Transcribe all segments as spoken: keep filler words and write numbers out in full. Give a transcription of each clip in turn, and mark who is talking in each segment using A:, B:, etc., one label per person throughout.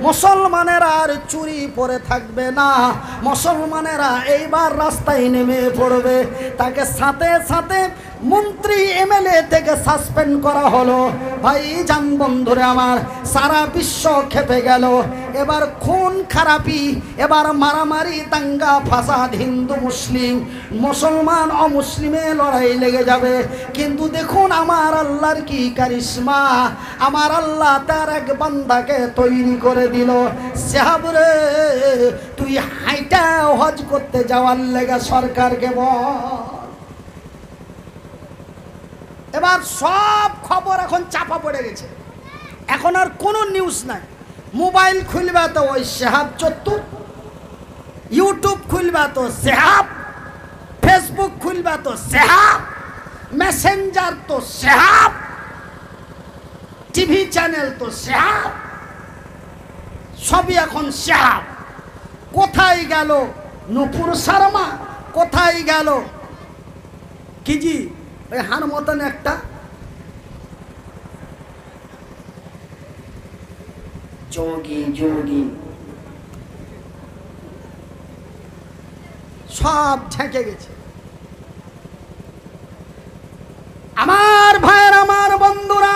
A: মুসলমানেরা আর চুরি পরে থাকবে না, মুসলমানেরা এইবার রাস্তায় নেমে পড়বে। তাকে সাথে সাথে মন্ত্রী এমএলএ থেকে সাসপেন্ড করা হলো। ভাই জান বন্ধুরে আমার, সারা বিশ্ব খেপে গেল। এবার খুন খারাপি, এবার মারামারি, দাঙ্গা ফাসাদ, হিন্দু মুসলিম, মুসলমান অমুসলিমে লড়াই লেগে যাবে। কিন্তু দেখুন আমার আল্লাহর কি কারিশমা, আমার আল্লাহ তার এক বান্দাকে তৈরি করে দিল। সাহাবরে তুই হাইটা হজ করতে যাওয়ার লেগে সরকারকে বল। এবার সব খবর এখন চাপা পড়ে গেছে, এখন আর কোনো নিউজ নাই। মোবাইল খুলবা তো ওই সাহাব চত্বর, ইউটিউব খুলবা তো সাহাব, ফেসবুক খুলবা তো সাহাব, মেসেঞ্জার তো সাহাব, টিভি চ্যানেল তো সাহাব, সবই এখন সাহাব। কোথায় গেল নূপুর শর্মা, কোথায় গেল কি জি ওই হার মতন একটা যোগী যোগী, সব ঢেকে গেছে। আমার ভাইয়ের, আমার বন্ধুরা,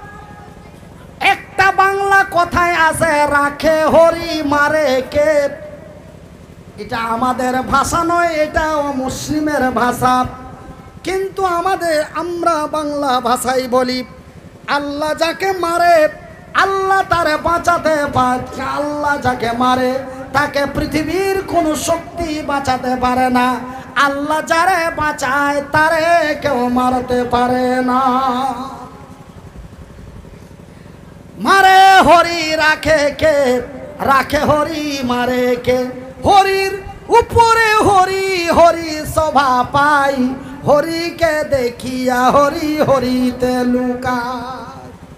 A: একটা বাংলা কথায় আছে, রাখে হরি মারে কে। এটা আমাদের ভাষা নয়, এটাও মুসলিমের ভাষা। কিন্তু আমাদের, আমরা বাংলা ভাষায় বলি, আল্লাহ যাকে মারে আল্লাহ তারে বাঁচাতে পারে, আল্লাহ যাকে মারে তাকে পৃথিবীর কোনো শক্তি বাঁচাতে পারে না। আল্লাহ যারে বাঁচায় তারে কেউ মারতে পারে না। মারে হরি রাখে কে, রাখে হরি মারে কে। হরির উপরে হরি, হরি শোভা পাই, হরিকে দেখিয়া হরি হরিতে লুকায়।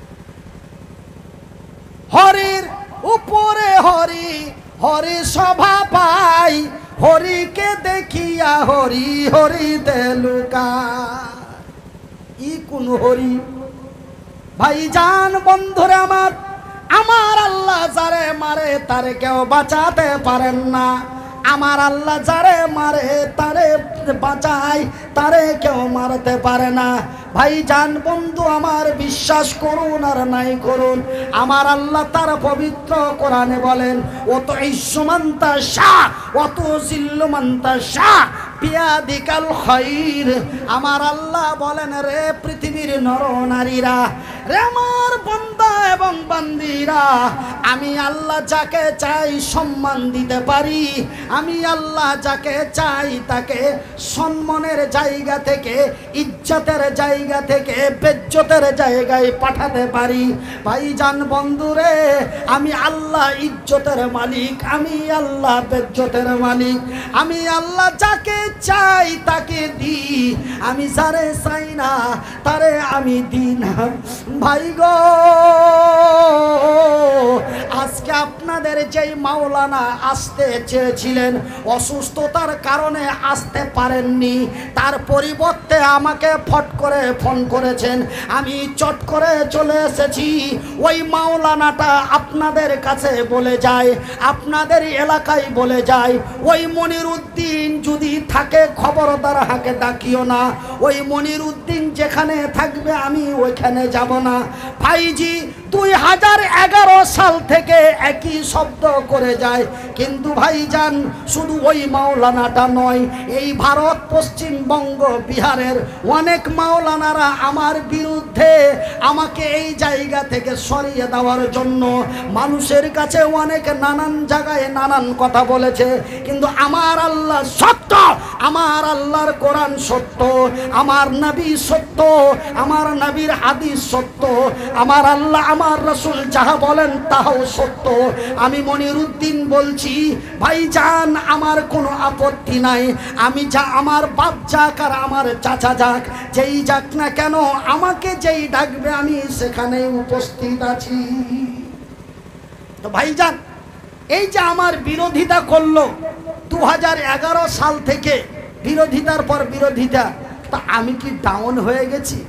A: হরির উপরে হরি, হরি শোভা পাই, হরিকে দেখিয়া হরি হরিতে লুকায়। ই কোন হরি? ভাইজান বন্ধুরে আমার, আমার আল্লাহ যারে মারে তারে কেউ বাঁচাতে পারেন না। আমার আল্লাহ যারে মারে তারে বাঁচায়, তারে কেউ মারতে পারে না। ভাইজান বন্ধু আমার, বিশ্বাস করুন আর নাই করুন, আমার আল্লাহ তার পবিত্র কোরআনে বলেন, অত ইসমান্তা শাহ অত জিল্লুমান্তা শাহ পিয়াদিকাল খাইর। আমার আল্লাহ বলেন, রে পৃথিবীর নর নারীরা, রে আমার বান্দা এবং বান্দিরা, আমি আল্লাহ যাকে চাই সম্মান দিতে পারি, আমি আল্লাহ যাকে চাই তাকে সম্মানের জায়গা থেকে, ইজ্জতের জায়গা থেকে বেজ্জতের জায়গায় পাঠাতে পারি। ভাইজান বন্ধুরে, আমি আল্লাহ ইজ্জতের মালিক, আমি আল্লাহ বেজ্জতের মালিক। আমি আল্লাহ যাকে চাই তাকে দি, আমি যারে চাই না তারে আমি দিই না। ভাই গো, আজকে আপনাদের যেই মাওলানা আসতে চেয়েছিলেন, অসুস্থতার কারণে আসতে পারেননি, তার পরিবর্তে আমাকে ফট করে ফোন করেছেন, আমি চট করে চলে এসেছি। ওই মাওলানাটা আপনাদের কাছে বলে যায়, আপনাদের এলাকায় বলে যায়, ওই মনির উদ্দিন যদি থাকে খবরদার হাকে ডাকিও না। ওই মনির উদ্দিন যেখানে থাকবে আমি ওইখানে যাব না। ভাইজি দুই হাজার এগারো সাল থেকে একই শব্দ করে যায়। কিন্তু ভাইজান শুধু ওই মাওলানাটা নয়, এই ভারত পশ্চিমবঙ্গ বিহারের অনেক মাওলানারা আমার বিরুদ্ধে আমাকে এই জায়গা থেকে সরিয়ে দেওয়ার জন্য মানুষের কাছে অনেক নানান জায়গায় নানান কথা বলেছে। কিন্তু আমার আল্লাহ সত্য, আমার আল্লাহর কোরআন সত্য, আমার নবী সত্য, আমার নবীর হাদিস সত্য, আমার আল্লাহ আমার রাসূল যাহা বলেন তাহাও সত্য। আমি মনির উদ্দিন বলছি, ভাইজান আমার কোনো আপত্তি নাই। আমি যা, আমার বাপ যাক আর আমার চাচা যাক, যেই যাক না কেন, আমাকে যেই ডাকবে আমি সেখানে উপস্থিত আছি। তো ভাইজান, এই যে আমার বিরোধিতা করলো দু হাজার এগারো সাল থেকে, বিরোধিতার পর বিরোধিতা, তা আমি কি ডাউন হয়ে গেছি?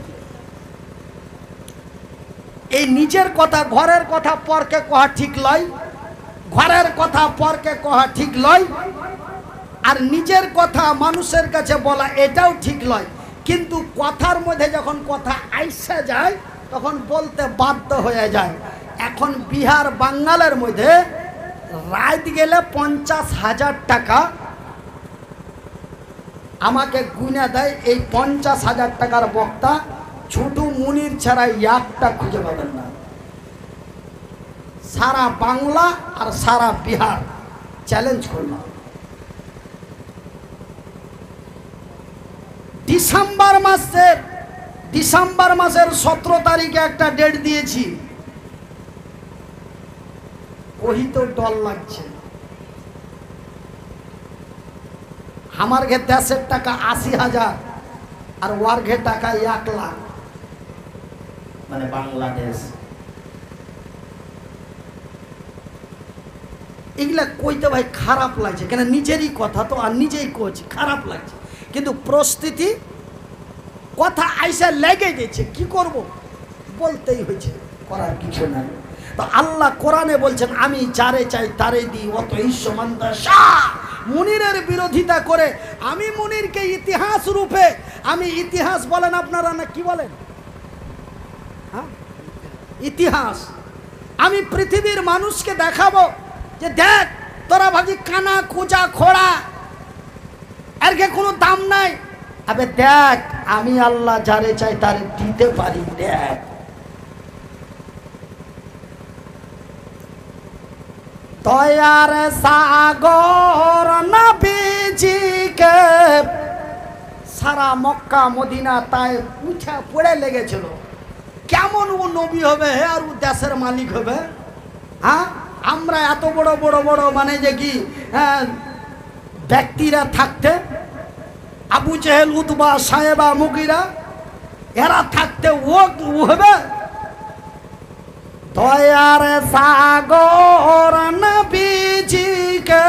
A: এই নিজের কথা, ঘরের কথা পরকে কহা ঠিক লয়। ঘরের কথা পরকে কহা ঠিক লয়, আর নিজের কথা মানুষের কাছে বলা এটাও ঠিক লয়। কিন্তু কথার মধ্যে যখন কথা আইসা যায় তখন বলতে বাধ্য হয়ে যায়। এখন বিহার বাঙ্গালের মধ্যে রাত গেলে পঞ্চাশ হাজার টাকা আমাকে গুনে দেয়। এই পঞ্চাশ হাজার টাকার বক্তা ছোটু মুনির ছাড়া একটা খুঁজে পাবেন না। সারা বাংলা আর সারা বিহার চ্যালেঞ্জ করলাম। ডিসেম্বর মাসের ডিসেম্বর মাসের সতেরো তারিখে একটা ডেট দিয়েছি, ওই তো ডর লাগছে। আমার ঘে দেশের টাকা আশি হাজার আর ওয়ার ঘে টাকা এক লাখ, মানে বাংলাদেশ। এগুলা কইতে ভাই খারাপ লাগছে, কেন নিজেরই কথা তো, আর নিজেই কইছি খারাপ লাগছে। কিন্তু পরিস্থিতি কথা আইসা লেগে গেছে, কি করব, বলতেই হয়েছে, করার কিছু নাই। তো আল্লাহ কোরআনে বলছেন আমি যারে চাই তারে দিই, অত ঈশ্বমান্তা শাহ। মুনিরের বিরোধিতা করে আমি মুনিরকে ইতিহাস রূপে, আমি ইতিহাস বলেন আপনারা না কি বলেন, হ্যাঁ ইতিহাস, আমি পৃথিবীর মানুষকে দেখাবো যে দেখ তোরা ভাবি কানা খোঁজা খোড়া, এর কোনো দাম নাই। আবে দেখ আমি আল্লাহ যারে চাই তারে দিতে পারি। দেখ দয়ার সাগর নবীজিকে সারা মক্কা মদিনা তাই উঠে পড়ে লেগেছিল, কেমন ও নবী হবে আর ও দেশের মালিক হবে। হ্যাঁ আমরা এত বড় বড় বড় মানে যে কি হ্যাঁ ব্যক্তিরা থাকতে, আবু জেহেল উতবা সাহেবা মুগিরা এরা থাকতে ও হবে। দয়ার সাগর নবীজিকে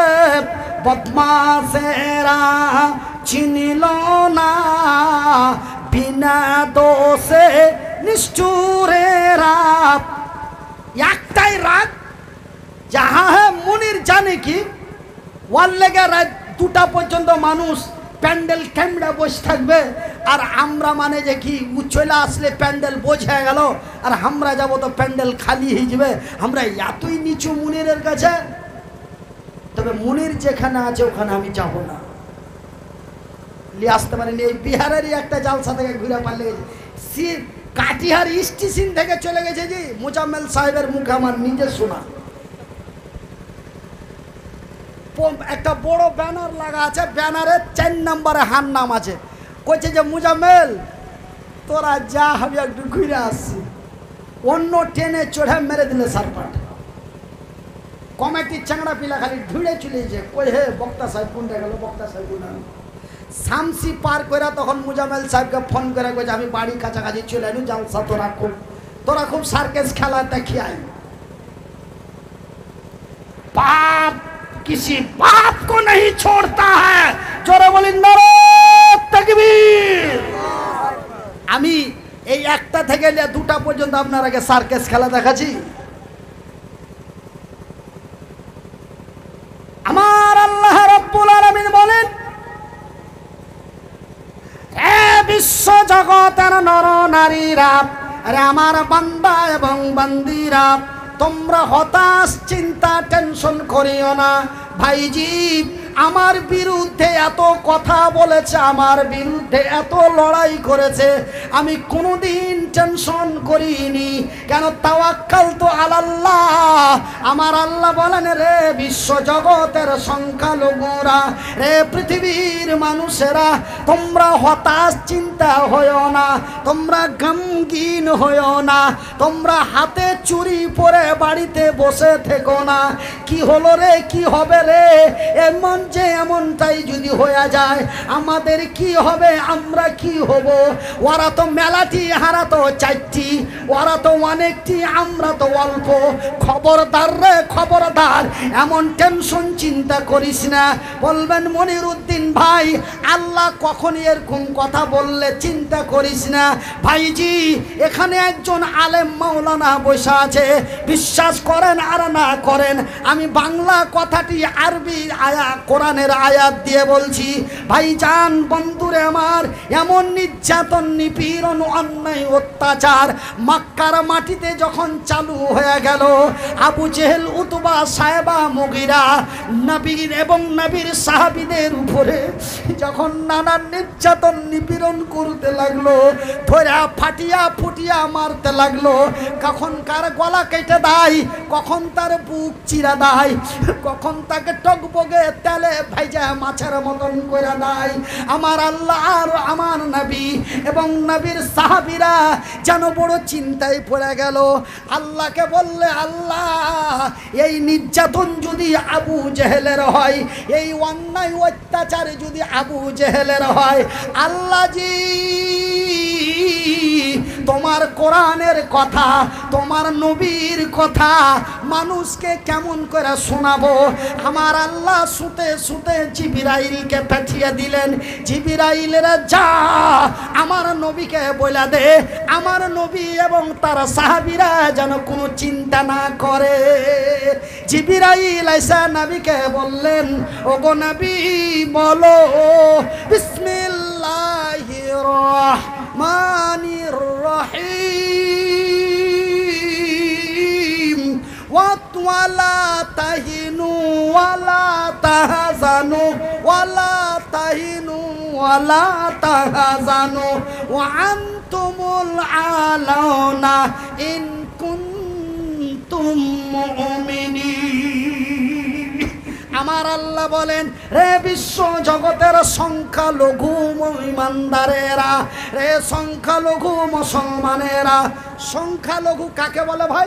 A: বদমাশেরা চিনিল না, বিনা দোষে নিষ্ঠুরেরা। একটাই রাত যাহা হ্যাঁ মুনির জানে কি ওয়ার লেগে রাত দুটা পর্যন্ত মানুষ প্যান্ডেল ক্যামেরা বসে থাকবে, আর আমরা মানে যে কি চলে আসলে প্যান্ডেল বোঝ হয়ে গেল, আর আমরা যাবো তো প্যান্ডেল খালি হয়ে যাবে। আমরা এতই নিচু মুনিরের কাছে। তবে মুনির যেখানে আছে ওখানে আমি যাব না, নিয়ে আসতে পারিনি। এই বিহারেরই একটা জালসা থেকে ঘুরে পারলে গেছে, কাটিহার স্টেশন থেকে চলে গেছে যে মোজাম্মেল সাহেবের মুখে আমার নিজে শোনা। একটা বড় ব্যানার লাগা আছে, ব্যানারে চার নম্বরে হার নাম আছে। কইছে যে মুজাম্মেল তোরা যা হবে একটু ঘুরে আসছি, অন্য ট্রেনে চড়ে মেরে দিলে সারপাট। কমিটির চাংড়া পিলা খালি ঢুড়ে চলেছে, কই হে বক্তা সাহেব কোনটা গেল, বক্তা সাহেব কোন শামসি পার করে তখন মুজাম্মেল সাহেবকে ফোন করে কইছে আমি বাড়ি কাছাকাছি চলে আনি, জালসা তোরা খুব তোরা খুব সার্কেস খেলা দেখি আই। বাপ किसी बाप को नहीं छोड़ता है, जोरे बोली नारे तकबीर। আমি এই একটা থেকে দুটা পর্যন্ত আপনার আগে সার্কাস খেলা দেখাচ্ছি। আমার আল্লাহ রাব্বুল আলামিন বলেন, হে বিশ্ব জগতের নর নারীরা, আরে আমার বান্দা এবং বান্দিরা, তোমরা হতাশ চিন্তা টেনশন করিও না। ভাইজি আমার বিরুদ্ধে এত কথা বলেছে, আমার বিরুদ্ধে এত লড়াই করেছে, আমি কোনোদিন টেনশন করিনি। কেন? তাওয়াক্কাল তো আলাল্লাহ। আমার আল্লাহ বলেন, রে বিশ্ব জগতের সংখ্যালঘুরা, রে পৃথিবীর মানুষেরা, তোমরা হতাশ চিন্তা হইও না, তোমরা গমগীন হইও না, তোমরা হাতে চুরি পরে বাড়িতে বসে থেকো না। কি হলো রে, কি হবে রে, এমন যে এমনটাই যদি হয়ে যায় আমাদের কি হবে, আমরা কি হব? ওরা তো মেলাটি, হারা তো চারটি, ওরা তো অনেকটি, আমরা তো অল্প। খবরদার রে খবরদার, এমন টেনশন চিন্তা করিস না। বলবেন মনিরউদ্দিন ভাই আল্লাহ কখন এরকম কথা বললে চিন্তা করিস না। ভাইজি এখানে একজন আলেম মাওলানা বসে আছে, বিশ্বাস করেন আর না করেন আমি বাংলা কথাটি আরবি আয়া কোরআনের আয়াত দিয়ে বলছি। ভাইজান বন্ধুরে আমার, এমন নির্যাতন নিপীড়ন অন্যায় অত্যাচার মক্কার মাটিতে যখন চালু হয়ে গেল, আবু জেহেল উতবা সাহেবা মুগিরা নবীর এবং নবীর সাহাবীদের উপরে যখন নানান নির্যাতন নিপীড়ন করতে লাগলো, ধরে ফাটিয়া ফুটিয়া মারতে লাগলো, কখন কার গলা কেটে দেয়, কখন তার বুক চিরা দেয়, কখন তাকে টকবগে তেলে ভাইজা মাছের মতন করে দেয়। আমার আল্লাহ আর আমার নবী এবং নবীর সাহাবীরা যেন বড় চিন্তায় পড়ে গেল। আল্লাহকে বললে আল্লাহ এই নির্যাতন যদি আবু জেহেলের হয়, এই অন্যায় অত্যাচার যদি আবু জেহেলের হয়, আল্লাহ জি তোমার কোরআনের কথা, তোমার নবীর কথা মানুষকে কেমন করে শোনাবো? আমার আল্লাহ শুতে শুতে জিবরাইলকে পাঠিয়ে দিলেন। জিবরাইলেরা যা আমার নবীকে বলে দে আমার নবী এবং তার সাহাবীরা যেন কোনো চিন্তা না করে। জিবরাইল আইসা নবীকে বললেন, ওগো নবী বলো বিসমিল্লাহির রহমানির রহিম ওয়ালা তাহিনু ওয়ালা তাহজানু ওয়ালা তাহিনু ওয়ালা তাহজানু ওয়া আনতুমুল আলাউনা ইন কুনতুম মুমিনিন। আমার আল্লাহ বলেন, রে বিশ্ব জগতের সংখ্যালঘু ইমানদারেরা, রে সংখ্যালঘু মুসলমানেরা। সংখ্যালঘু কাকে বলে ভাই?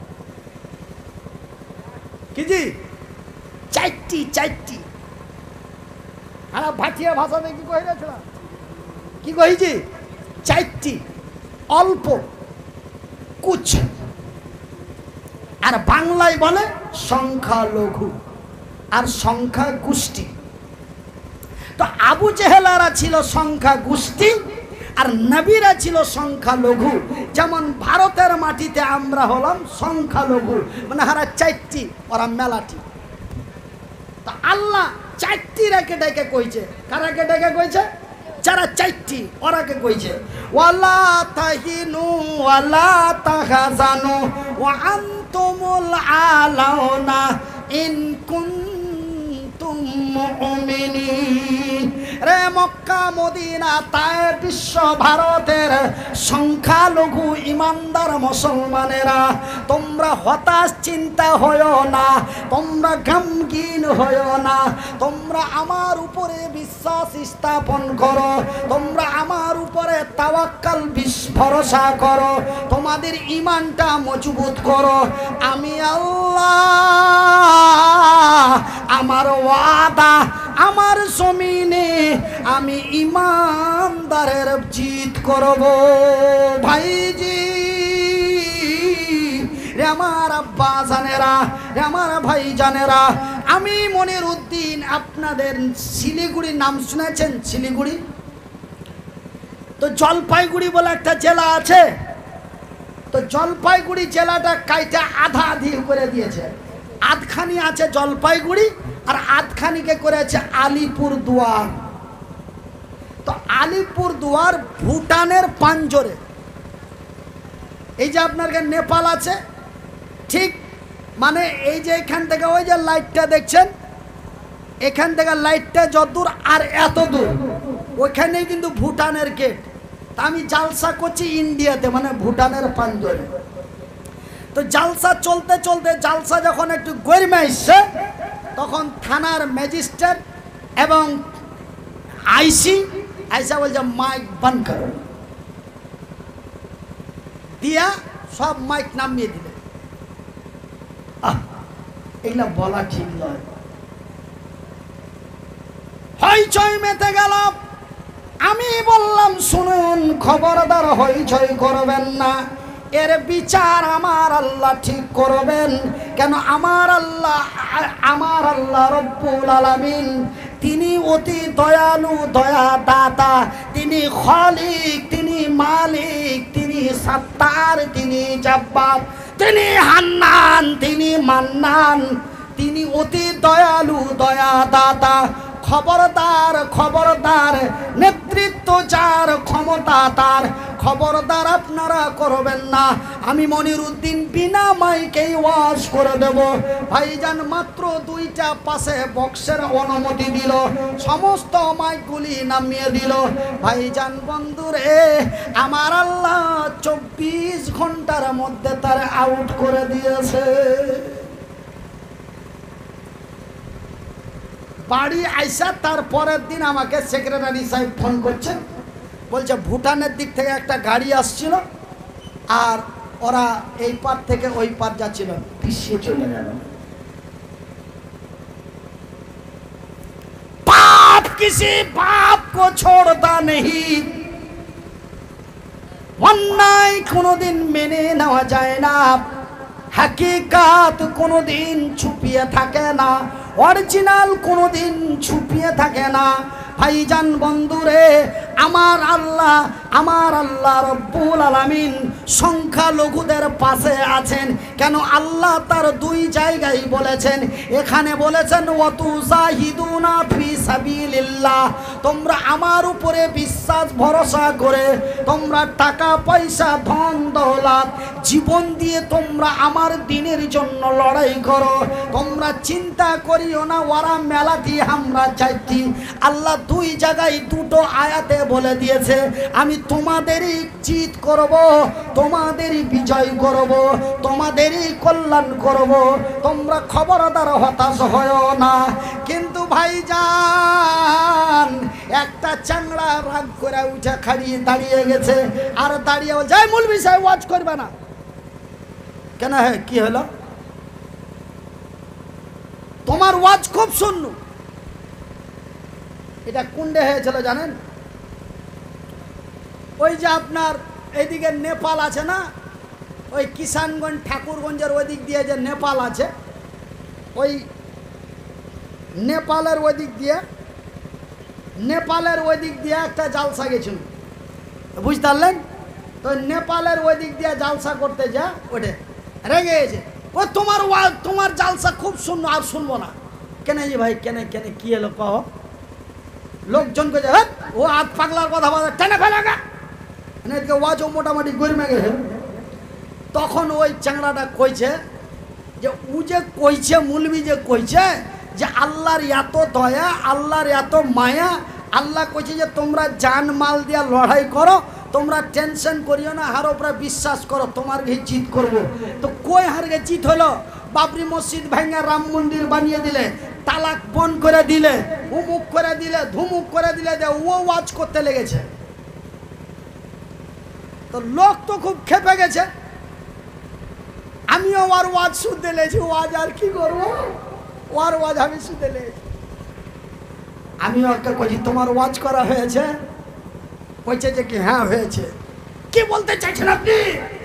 A: কি জি? চারটি চারটি। হ্যাঁ ভাটিয়া ভাষাতে কি কহিলাম? কি কহিছি? চারটি। অল্প, কুছ। আর বাংলায় বলে সংখ্যালঘু আর সংখ্যা গোষ্ঠী। তো আবু জেহেলারা ছিল সংখ্যা গোষ্ঠী আর নবীরা ছিল সংখ্যালঘু। যেমন ভারতের মাটিতে আমরা হলাম সংখ্যালঘু, মানে হারা চারটি, ওরা মেলাটি। তো আল্লাহ চারটি রেখে ডেকে কইছে। কারাকে ডেকে কইছে? যারা চারটি ওরাকে কইছে, ওয়ালা তাহিনু ওয়ালা তাহজানু ওয়া আনতুমুল আলাউনা ইন কুনতুম মুমিনিন। রে মক্কা মদিনা তায়ে বিশ্ব ভারতের সংখ্যালঘু ইমানদার মুসলমানেরা, তোমরা হতাশ চিন্তা হয়ো না, তোমরা গমগীন হয়ো না, তোমরা আমার উপরে বিশ্বাস স্থাপন করো, তোমরা আমার উপরে তাওয়াক্কাল ভরসা করো, তোমাদের ঈমানটা মজবুত করো। আমি আল্লাহ আমার ওয়াদা, আমার জমিনে আমি ইমানদারের জিত করব। ভাইজি রে আমার আব্বা জানেরা, রে আমার ভাই জানেরা, আমি মনিরউদ্দিন আপনাদের শিলিগুড়ির নাম শুনেছেন? শিলিগুড়ি তো জলপাইগুড়ি বলে একটা জেলা আছে। তো জলপাইগুড়ি জেলাটা কাইটা আধা আধি করে দিয়েছে। আধখানি আছে জলপাইগুড়ি আর আধখানিকে করেছে আলিপুর দুয়ার। তো আলিপুর দুয়ার ভুটানের পাঞ্জরে। এই যে আপনার নেপাল আছে, ঠিক মানে এই যে এখান থেকে ওই যে লাইটটা দেখছেন, এখান থেকে লাইটটা যত দূর আর এত দূর, ওইখানেই কিন্তু ভুটানের গেট। তা আমি জালসা করছি ইন্ডিয়াতে, মানে ভুটানের পাঞ্জরে। তো জালসা চলতে চলতে জালসা যখন একটু গরিমে আসছে, তখন থানার ম্যাজিস্ট্রেট এবং আইসি আইসা বলছে মাইক বন্ধ করো, দিয়া সব মাইক নামিয়ে দিলে। এগুলা বলা ঠিক নয়। হইচই মেতে গেল। আমি বললাম শুনুন, খবরদার হইচই করবেন না, এর বিচার আমার আল্লাহ ঠিক করবেন। কেন? আমার আল্লাহ, আমার আল্লাহ রব্বুল আলামিন তিনি অতি দয়ালু, দয়া দাতা, তিনি খালিক, তিনি মালিক, তিনি সত্তার, তিনি জব্বার, তিনি হান্নান, তিনি মান্নান, তিনি অতি দয়ালু, দয়া দাতা। খবরদার, খবরদার, নেতৃত্ব যার, ক্ষমতা তার, খবরদার আপনারা করবেন না। আমি মনিরউদ্দিন বিনা মাইকেই ওয়াজ করে দেব। ভাইজান মাত্র দুইটা পাশে বক্সের অনুমতি দিল, সমস্ত মাইকগুলি নামিয়ে দিল। ভাইজান বন্ধুরে, আমার আল্লাহ চব্বিশ ঘন্টার মধ্যে তার আউট করে দিয়েছে। বাড়ি আইসা তার পরের দিন আমাকে সেক্রেটারি সাহেব ফোন করছেন, বলছে ভুটানের দিক থেকে একটা গাড়ি আসছিল আর ওরা এই পার থেকে ওই পার যাচ্ছিল, পিছিয়ে চলে গেল। পাপ কিসি বাপ কো ছোড়তা নেহি, অন্যায় কোনোদিন মেনে নেওয়া যায় না, হাকিকাত কোনোদিন ছুপিয়ে থাকে না, অরিজিনাল কোনোদিন ছুপিয়ে থাকে না। ভাইজান বন্ধুরে, আমার আল্লাহ, আমার আল্লাহ রব্বুল আলামিন সংখ্যালঘুদের পাশে আছেন। কেন? আল্লাহ তার দুই জায়গায় বলেছেন, এখানে বলেছেন ওয়াতুজাহিদুনা ফি সাবিলিল্লাহ, তোমরা আমার উপরে বিশ্বাস ভরসা করে তোমরা টাকা পয়সা ধন দৌলত জীবন দিয়ে তোমরা আমার দ্বীনের জন্য লড়াই করো। তোমরা চিন্তা করিও না ওরা মেলা দিয়ে আমরা চাইছি। আল্লাহ দুই জায়গায় দুটো আয়াতে বলে দিয়েছে, আমি তোমাদেরই জিত করব, তোমাদেরই বিজয় করব, তোমাদেরই কল্যাণ করব, তোমরা খবরদার হতাশ হয়ো না। কিন্তু ভাইজান একটা চাংড়া রাগ করে উঠে খাড়িয়ে দাঁড়িয়ে গেছে, আর দাঁড়িয়ে যায় মৌলভী সাহেব ওয়াজ করবে না কেন? হ্যাঁ, কি হলো? তোমার ওয়াজ খুব শুনলু। এটা কোনডে হয়েছিল জানেন? ওই যে আপনার এইদিকে নেপাল আছে না, ওই কিষানগঞ্জ ঠাকুরগঞ্জের ওই দিক দিয়ে যে নেপাল আছে, ওই নেপালের ওই দিক দিয়ে নেপালের ওই দিক দিয়ে একটা জালসা গেছিল, বুঝতে পারলেন তো? নেপালের ওই দিক দিয়ে জালসা করতে যা ওঠে রেগে গেছে, ও তোমার তোমার জালসা খুব শুনবো, আর শুনবো না। কেন যে ভাই, কেন কেন কি এলো কহ? লোকজন কে ও আধ পাগলার কথা বলে টেনে ফেলে গা, এদিকে ওয়াজও মোটামুটি গরমে গেছে। তখন ওই চ্যাংড়াটা কইছে যে ও যে কইছে, মুলবি যে কইছে যে আল্লাহর এত দয়া, আল্লাহর এত মায়া, আল্লাহ কইছে যে তোমরা জান মাল দিয়া লড়াই করো, তোমরা টেনশন করিও না, হার ওপরে বিশ্বাস করো, তোমার ঘে জিত করবো। তো কই হারগে জিত হলো? বাবরি মসজিদ ভাঙা রাম মন্দির বানিয়ে দিলে, তালাক বন করে দিলে, উমুক করে দিলে, ধুমুক করে দিলে, যে ও ওয়াজ করতে লেগেছে। তো লোক তো খুব খেপে গেছে। আমিও ওর ওয়াজ শুনতে লেগেছি, ওয়াজ আর কি করবো, ওর ওয়াজ আমি শুনতে লেগেছি। আমি ওকে কইছি তোমার ওয়াজ করা হয়েছে? কইছে যে কি হ্যাঁ হয়েছে। কি বলতে চাইছেন আপনি?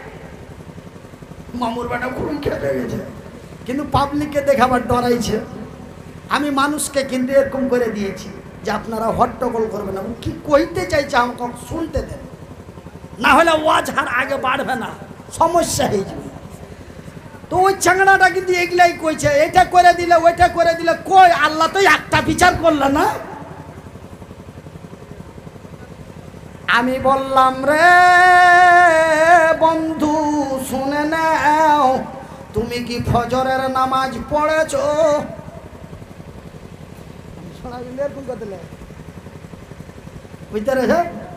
A: মামুর বেটা খুবই খেপে গেছে, কিন্তু পাবলিককে দেখে আবার ডরাইছে। আমি মানুষকে কিন্তু এরকম করে দিয়েছি যে আপনারা হট্টগোল করবেন না, কি কইতে চাইছে আমাকে শুনতে দেন, না হলে ওয়াজ আর আগে বাড়বে না, সমস্যা হয়ে যাবে। তো ওই চাংড়াটা কিন্তু এগুলাই কইছে, এটা করে দিলে ওইটা করে দিলে, কই আল্লাহ তো একটা বিচার করল না। আমি বললাম রে বন্ধু শুনে নাও, তুমি কি ফজরের নামাজ পড়েছ? বুঝতে পেরেছ?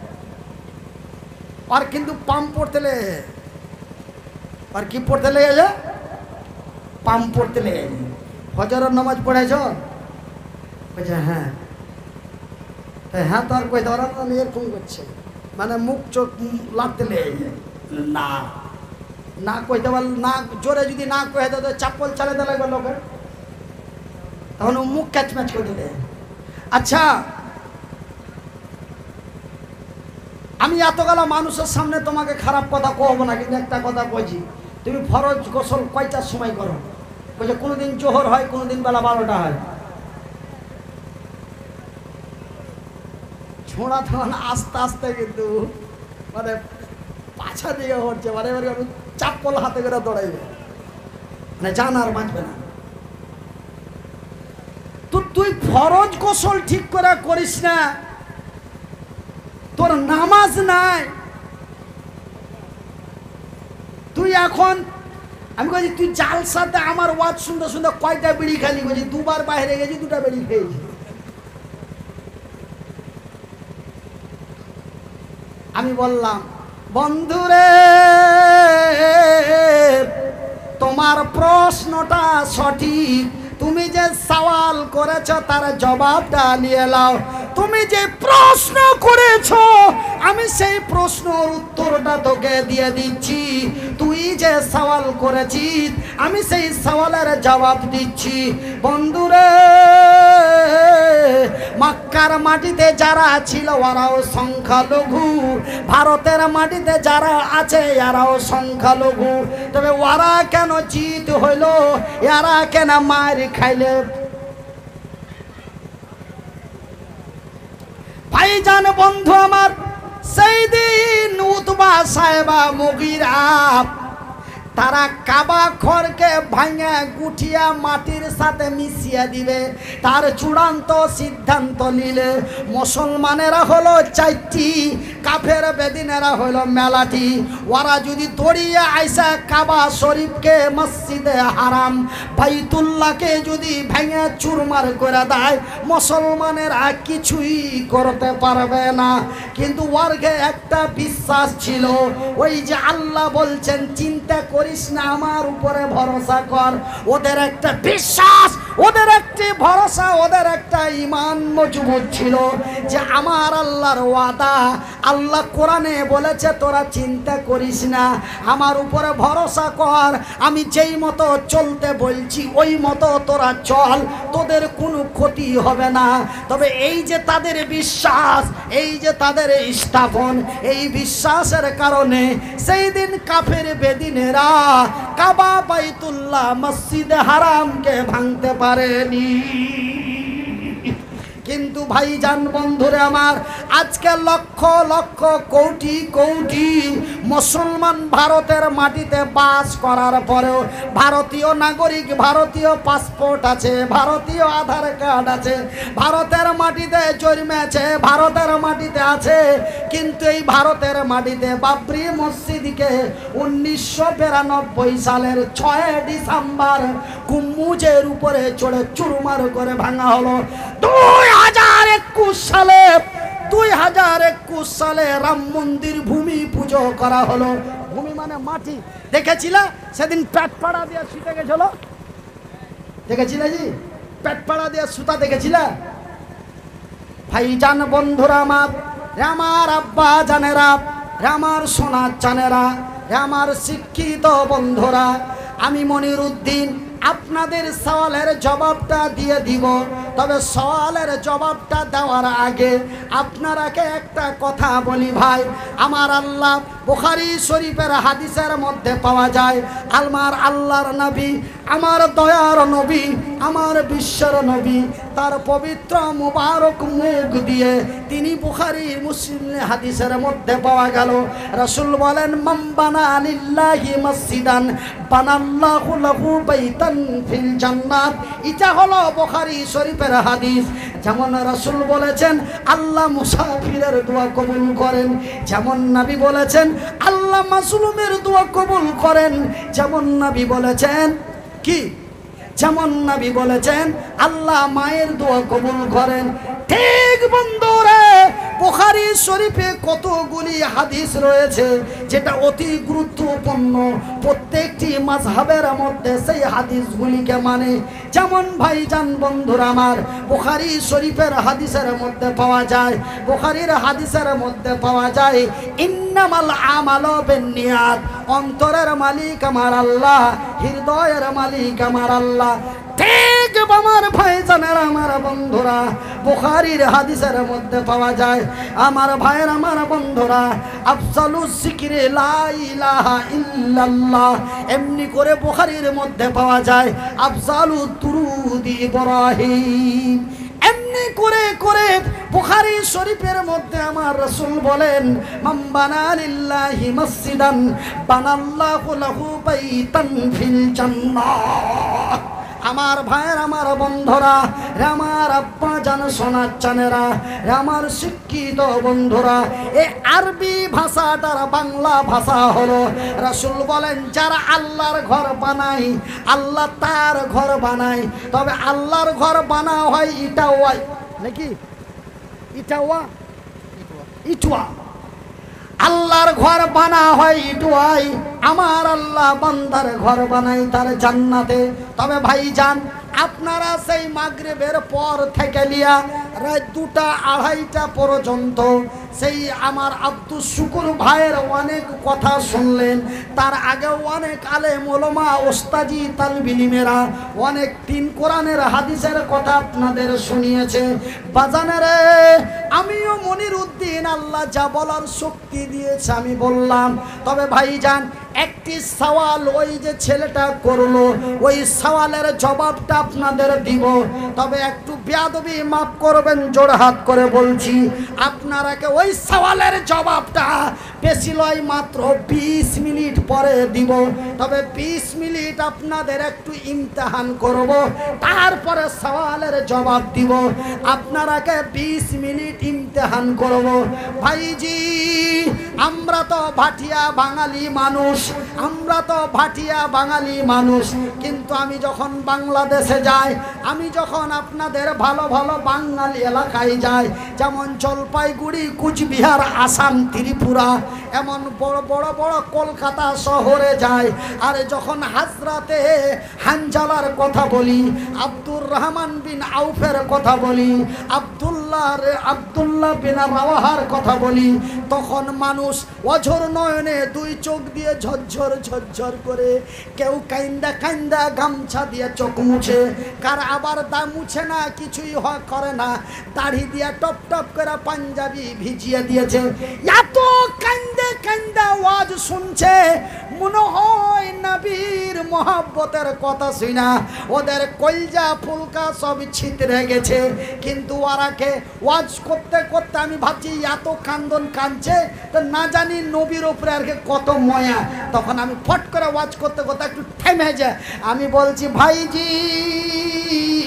A: আর কিন্তু পাম্প পড়তে লেগে, আর কি পড়তে লেগেছে? পাম্প পড়তে লেগেছে। ফজরের নামাজ পড়েছ? বলছে হ্যাঁ। হ্যাঁ তো আর কই ধরা এরকম করছে, মানে মুখ চোখ লাগতে লেগে না, না কইতে পারল না, জোরে যদি না কয়ে তো চাপ্পল চালাতে লাগবে লোকের, তখন মুখ ক্যাচ ম্যাচ করে দিলে। আচ্ছা আমি এতগুলো মানুষের সামনে তোমাকে খারাপ কথা কব না, কিন্তু একটা কথা কইছি, তুমি ফরজ গোসল কয়টার সময় করো? বলছে কোনোদিন জোহর হয়, কোনোদিন বেলা বারোটা হয়। ছোঁড়া তখন আস্তে আস্তে কিন্তু মানে পাছা দিয়ে হচ্ছে, মানে এবারে আমি চাপ্পল হাতে করে দৌড়াইবে, মানে জান আর বাঁচবে না। তো তুই ফরজ গোসল ঠিক করে করিস না, তোর নামাজ নাই। তুই এখন আমি বলছি তুই জালসাতে আমার ওয়াজ শুনতে শুনতে কয়টা বিড়ি খালি? বলছি দুবার বাইরে গেছি, দুটা বিড়ি খেয়েছি। আমি বললাম বন্ধুরে তোমার প্রশ্নটা সঠিক, তুমি যে সওয়াল করেছ তার জবাবটা নিয়ে নাও। তুমি যে প্রশ্ন করেছ আমি সেই প্রশ্নের উত্তরটা তোকে দিয়ে দিচ্ছি। তুই যে সওয়াল করেছিস আমি সেই সওয়ালের জবাব দিচ্ছি। বন্ধুরে মক্কার মাটিতে যারা ছিল ওরাও সংখ্যালঘু, ভারতের মাটিতে যারা আছে এরাও সংখ্যালঘু। তবে ওরা কেন জিত হইল, এরা কেন মার খাইলে? ভাইজান বন্ধু আমার, সেই দিন উতবা সাহেবা মুগিরা তারা কাবা ঘরকে ভাঙে গুঠিয়া মাটির সাথে মিশিয়ে দিবে, তার চূড়ান্ত সিদ্ধান্ত নিলে। মুসলমানেরা হলো চারটি, কাফের বেদিনেরা হলো মেলাটি। ওরা যদি দড়িয়ে আইসা কাবা শরীফকে, মসজিদে হারাম বাইতুল্লাহকে যদি ভেঙে চুরমার করে দেয়, মুসলমানেরা কিছুই করতে পারবে না। কিন্তু ওরকে একটা বিশ্বাস ছিল, ওই যে আল্লাহ বলছেন চিন্তা করিস না, আমার উপরে ভরসা কর। ওদের একটা বিশ্বাস, ওদের একটি ভরসা, ওদের একটা ঈমান মজবুত ছিল যে আমার আল্লাহর ওয়াদা, আল্লাহ কোরআনে বলেছে তোরা চিন্তা করিস না, আমার উপরে ভরসা কর, আমি যেই মতো চলতে বলছি ওই মতো তোরা চল, তোদের কোনো ক্ষতি হবে না। তবে এই যে তাদের বিশ্বাস, এই যে তাদের স্থাপন, এই বিশ্বাসের কারণে সেই দিন কাফের বেদিনেরা কাবা বাইতুল্লাহ মসজিদে হারামকে ভাঙতে পারেনি। কিন্তু ভাইজান বন্ধুরে আমার, আজকে লক্ষ লক্ষ কোটি কোটি মুসলমান ভারতের মাটিতে বাস করার পরেও ভারতীয় নাগরিক, ভারতীয় পাসপোর্ট আছে, ভারতীয় আধার কার্ড আছে, ভারতের মাটিতে জন্মেছে, ভারতের মাটিতে আছে। কিন্তু এই ভারতের মাটিতে বাবরি মসজিদকে উনিশশো বিরানব্বই সালের ছয় ডিসেম্বর গুম্বুজের উপরে চড়ে চুরমার করে ভাঙা হলো। দুই হাজার একুশ সালে দুই হাজার একুশ সালে রাম মন্দির ভূমি পুজো করা হলো। ভূমি মানে মাটি। দেখেছিল সেদিন পেট পাড়া দিয়ে শুতে গেছিল, দেখেছিল জি পেট পাড়া দিয়ে সুতা দেখেছিল। ভাইজান বন্ধুরা আমার, আমার আব্বা জানেরা, আমার সোনা জানেরা, আমার শিক্ষিত বন্ধুরা, আমি মনিরুদ্দিন আপনাদের সওয়ালের জবাবটা দিয়ে দিব। তবে সওয়ালের জবাবটা দেওয়ার আগে আপনারাকে একটা কথা বলি ভাই, আমার আল্লাহ বুখারী শরীফের হাদিসের মধ্যে পাওয়া যায়, আমার আল্লাহর নবী, আমার দয়ার নবী, আমার বিশ্বের নবী, তার পবিত্র মুবারক মুখ দিয়ে তিনি বুখারী মুসলিম হাদিসের মধ্যে পাওয়া গেল, রাসূল বলেন মান বানা লিল্লাহি মসজিদান বানাল্লাহু লাহু বাইতান ফিল জান্নাত। এটা হলো বুখারী শরীফের হাদিস। যেমন রাসূল বলেছেন আল্লাহ মুসাফিরের দোয়া কবুল করেন, যেমন নবী বলেছেন আল্লাহ মাজলুমের দোয়া কবুল করেন, যেমন নবী বলেছেন কি, যেমন নবী বলেছেন আল্লাহ মায়ের দোয়া কবুল করেন। ঠিক বন্ধুরা, বুখারী শরীফে কতগুলি হাদিস রয়েছে যেটা অতি গুরুত্বপূর্ণ, প্রত্যেকটি মাযহাবের মধ্যে সেই হাদিসগুলিকে মানে। যেমন ভাইজান বন্ধুরা আমার, বুখারী শরীফের হাদিসের মধ্যে পাওয়া যায়, বুখারীর হাদিসের মধ্যে পাওয়া যায় ইন্নামাল আমালু বিন্নিয়াত, অন্তরের মালিক আমার আল্লাহ, হৃদয়ের মালিক আমার আল্লাহ। ঠিক আমার ভাইজানেরা, আমার বন্ধুরা, বুখারীর হাদিসের মধ্যে পাওয়া যায়। আমার ভাইয়ের, আমার বন্ধুরা, আফজালুজ যিকরি লা ইলাহা ইল্লাল্লাহ, এমনি করে বুখারীর মধ্যে পাওয়া যায় আফজালুদ দুরুদি ইব্রাহিম। এমনি করে করে বুখারী শরীফের মধ্যে আমার রাসূল বলেন, মান বানা লিল্লাহি মসজিদান বানাল্লাহু লাহু বাইতান ফিল জান্নাহ। আমার ভাইয়ের, আমার বন্ধুরা, আমার আব্বা জান সোনার চানেরা, আমার শিক্ষিত বন্ধুরা, এই আরবি ভাষাটার বাংলা ভাষা হলো, রাসূল বলেন যারা আল্লাহর ঘর বানায়, আল্লাহ তার ঘর বানায়। তবে আল্লাহর ঘর বানা হয় ইটাওয়া নাকি ইটাওয়া ইটুয়া, আল্লাহর ঘর বানা হয় ইটুয়াই। আমার আল্লাহ বান্দার ঘর বানাই তার জান্নাতে। তবে ভাইজান, আপনারা সেই মাগরিবের পর থেকে লিয়া রাত দুটা আড়াইটা পর্যন্ত সেই আমার আব্দুস শুকুর ভাইয়ের অনেক কথা শুনলেন। তার আগেও অনেক আলেম ওলামা ওস্তাজি তালবিলিমেরা অনেক তিন কোরআনের হাদিসের কথা আপনাদের শুনিয়েছে। বাজানেরে, আমিও মনির উদ্দিন, আল্লাহ যা বলার শক্তি দিয়েছে আমি বললাম। তবে ভাইজান, একটি সওয়াল ওই যে ছেলেটা করলো, ওই সওয়ালের জবাবটা আপনাদের দিব। তবে একটু বেয়াদবি মাফ করবেন, জোড়হাত করে বলছি, আপনারাকে ওই সওয়ালের জবাবটা বেশি লয় মাত্র বিশ মিনিট পরে দিব। তবে বিশ মিনিট আপনাদের একটু ইমতিহান করব, তারপরে সওয়ালের জবাব দিব। আপনারাকে বিশ মিনিট ইমতিহান করব। ভাইজি, আমরা তো ভাটিয়া বাঙালি মানুষ, আমরা তো ভাটিয়া বাঙালি মানুষ, কিন্তু আমি যখন বাংলাদেশে যাই, আমি যখন আপনাদের ভালো ভালো বাঙালি এলাকায় যাই, যেমন জলপাইগুড়ি, কুচবিহার, আসাম, ত্রিপুরা, এমন বড় বড় বড় কলকাতা শহরে যাই, আর যখন হাজরাতে হানজালার কথা বলি, আব্দুর রহমান বিন আউফের কথা বলি, আব্দুল্লাহ আব্দুল্লাহ বিন রাওয়াহার কথা বলি, তখন মানুষ অঝর নয়নে দুই চোখ দিয়ে ঝরঝর ঝরঝর করে, কেউ কাইন্দা কাইন্দা গামছা দিয়ে চোখ মুছে, কার আবার দা মুছে না, কিছুই হয় করে না, দাড়ি দিয়ে টপ টপ করে পাঞ্জাবি ভিজিয়ে দিয়েছে। এত কান্দে কান্দা ওয়াজ শুনছে, মনে হয় নবীর মহব্বতের কথা শুনা ওদের কলজা ফুলকা সব ছিতরে গেছে। কিন্তু ওরাকে ওয়াজ করতে করতে আমি ভাবছি এত কান্দন কাঁদছে, তো না জানি নবীর উপরে আর কত ময়া। তখন আমি ফট করে ওয়াজ করতে করতে একটু থেমে যায়, আমি বলছি ভাইজি